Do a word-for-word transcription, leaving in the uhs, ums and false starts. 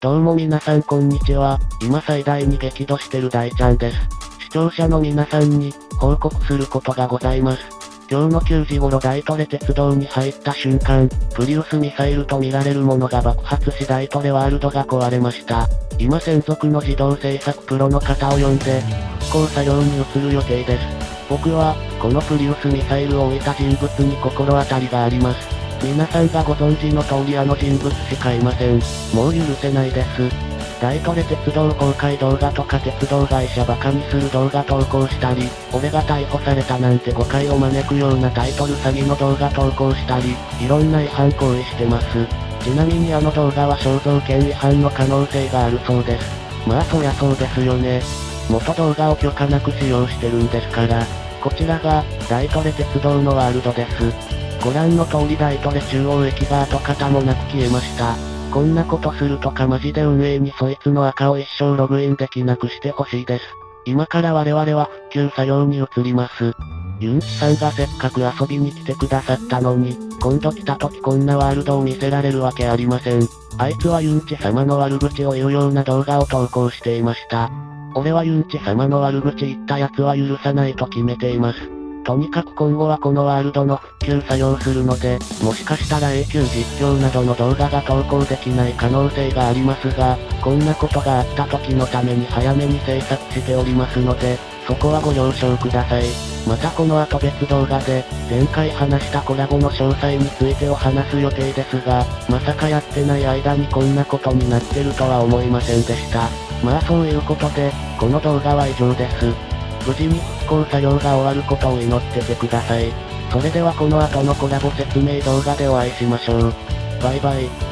どうも皆さんこんにちは。今最大に激怒してる大ちゃんです。視聴者の皆さんに報告することがございます。今日のくじ頃大トレ鉄道に入った瞬間、プリウスミサイルと見られるものが爆発し大トレワールドが壊れました。今専属の自動制作プロの方を呼んで、復興作業に移る予定です。僕は、このプリウスミサイルを置いた人物に心当たりがあります。皆さんがご存知の通りあの人物しかいません。もう許せないです。大トレ鉄道公開動画とか鉄道会社バカにする動画投稿したり、俺が逮捕されたなんて誤解を招くようなタイトル詐欺の動画投稿したり、いろんな違反行為してます。ちなみにあの動画は肖像権違反の可能性があるそうです。まあそりゃそうですよね。元動画を許可なく使用してるんですから。こちらが、大トレ鉄道のワールドです。ご覧の通り大トレ中央駅が跡形もなく消えました。こんなことするとかマジで運営にそいつの赤を一生ログインできなくしてほしいです。今から我々は復旧作業に移ります。ユンチさんがせっかく遊びに来てくださったのに、今度来た時こんなワールドを見せられるわけありません。あいつはユンチ様の悪口を言うような動画を投稿していました。俺はユンチ様の悪口言った奴は許さないと決めています。とにかく今後はこのワールドの復旧作業するので、もしかしたら永久実況などの動画が投稿できない可能性がありますが、こんなことがあった時のために早めに制作しておりますので、そこはご了承ください。またこの後別動画で、前回話したコラボの詳細についてを話す予定ですが、まさかやってない間にこんなことになってるとは思いませんでした。まあそういうことで、この動画は以上です。無事に復興作業が終わることを祈っててください。それではこの後のコラボ説明動画でお会いしましょう。バイバイ。